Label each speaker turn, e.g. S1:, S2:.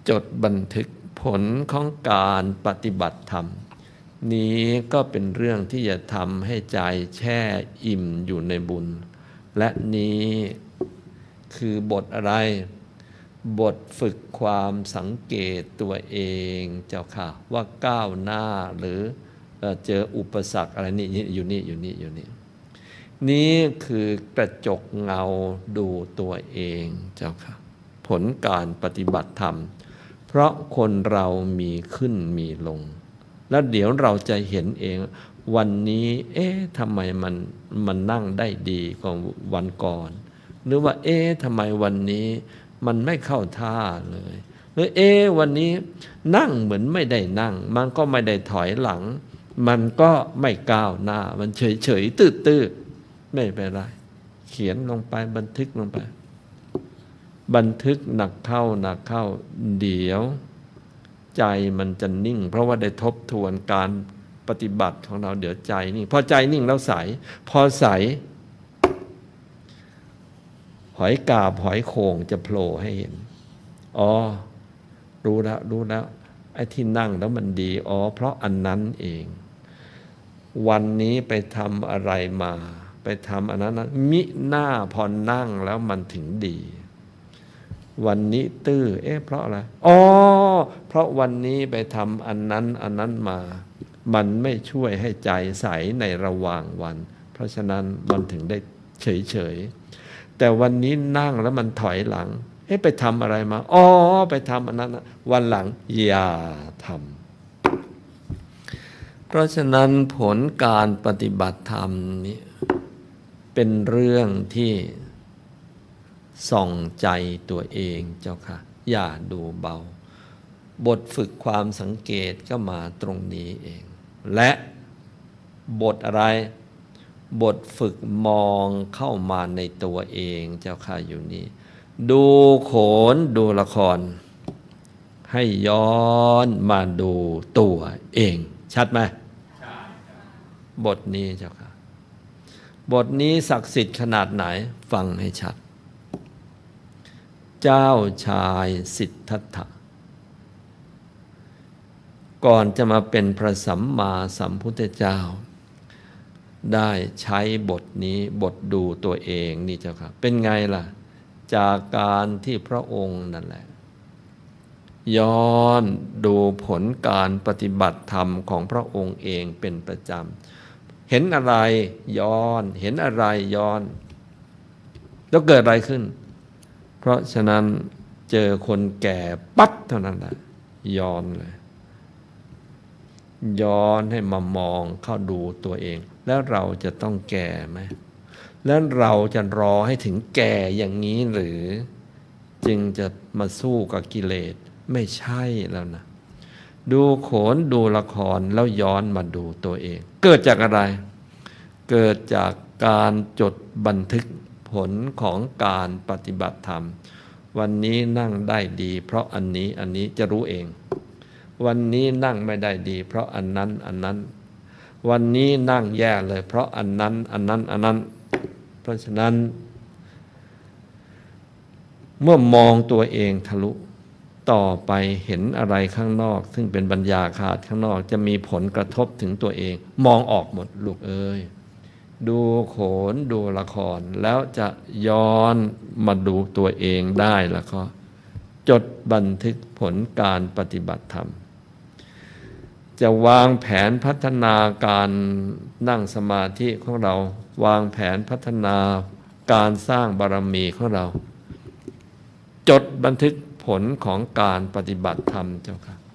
S1: จดบันทึกผลของการปฏิบัติธรรมนี้ก็เป็นเรื่องที่จะทำให้ใจแช่อิ่มอยู่ในบุญและนี้คือบทอะไรบทฝึกความสังเกตตัวเองเจ้าค่ะว่าก้าวหน้าหรือเจออุปสรรคอะไรนี่อยู่นี่นี่คือกระจกเงาดูตัวเองเจ้าค่ะผลการปฏิบัติธรรมเพราะคนเรามีขึ้นมีลงแล้วเดี๋ยวเราจะเห็นเองวันนี้ทำไมมันนั่งได้ดีกว่าวันก่อนหรือว่าทำไมวันนี้มันไม่เข้าท่าเลยหรือวันนี้นั่งเหมือนไม่ได้นั่งมันก็ไม่ได้ถอยหลังมันก็ไม่ก้าวหน้ามันเฉยตื้อไม่เป็นไรเขียนลงไปบันทึกลงไปบันทึกหนักเข้าเดี๋ยวใจมันจะนิ่งเพราะว่าได้ทบทวนการปฏิบัติของเราเดี๋ยวใจนิ่งพอใจนิ่งแล้วใสพอใสหอยกาบหอยโข่งจะโผล่ให้เห็นรู้แล้วไอ้ที่นั่งแล้วมันดีเพราะอันนั้นเองวันนี้ไปทำอะไรมาไปทำอันนั้นมิหน้าพอนั่งแล้วมันถึงดีวันนี้ตื้อเพราะอะไรเพราะวันนี้ไปทำอันนั้นมามันไม่ช่วยให้ใจใสในระหว่างวันเพราะฉะนั้นมันถึงได้เฉยแต่วันนี้นั่งแล้วมันถอยหลังไปทำอะไรมาไปทำอันนั้นวันหลังอย่าทำเพราะฉะนั้นผลการปฏิบัติธรรมนี้เป็นเรื่องที่ส่องใจตัวเองเจ้าค่ะอย่าดูเบาบทฝึกความสังเกตก็มาตรงนี้เองและบทอะไรบทฝึกมองเข้ามาในตัวเองเจ้าค่ะอยู่นี่ดูโขนดูละครให้ย้อนมาดูตัวเองชัดไหมบทนี้เจ้าค่ะบทนี้ศักดิ์สิทธิ์ขนาดไหนฟังให้ชัดเจ้าชายสิทธัตถะก่อนจะมาเป็นพระสัมมาสัมพุทธเจ้าได้ใช้บทนี้บทดูตัวเองนี่เจ้าค่ะเป็นไงล่ะจากการที่พระองค์นั่นแหละย้อนดูผลการปฏิบัติธรรมของพระองค์เองเป็นประจำเห็นอะไรย้อนเห็นอะไรย้อนแล้วเกิดอะไรขึ้นเพราะฉะนั้นเจอคนแก่ปั๊บเท่านั้นแหละย้อนเลยย้อนให้มามองเข้าดูตัวเองแล้วเราจะต้องแก่ไหมแล้วเราจะรอให้ถึงแก่อย่างนี้หรือจึงจะมาสู้กับกิเลสไม่ใช่แล้วนะดูโขนดูละครแล้วย้อนมาดูตัวเองเกิดจากอะไรเกิดจากการจดบันทึกผลของการปฏิบัติธรรมวันนี้นั่งได้ดีเพราะอันนี้จะรู้เองวันนี้นั่งไม่ได้ดีเพราะอันนั้นวันนี้นั่งแย่เลยเพราะอันนั้นเพราะฉะนั้นเมื่อมองตัวเองทะลุต่อไปเห็นอะไรข้างนอกซึ่งเป็นบัญญาขาดข้างนอกจะมีผลกระทบถึงตัวเองมองออกหมดลูกเอ้ยดูโขนดูละครแล้วจะย้อนมาดูตัวเองได้แล้วก็จดบันทึกผลการปฏิบัติธรรมจะวางแผนพัฒนาการนั่งสมาธิของเราวางแผนพัฒนาการสร้างบารมีของเราจดบันทึกผลของการปฏิบัติธรรมเจ้าค่ะ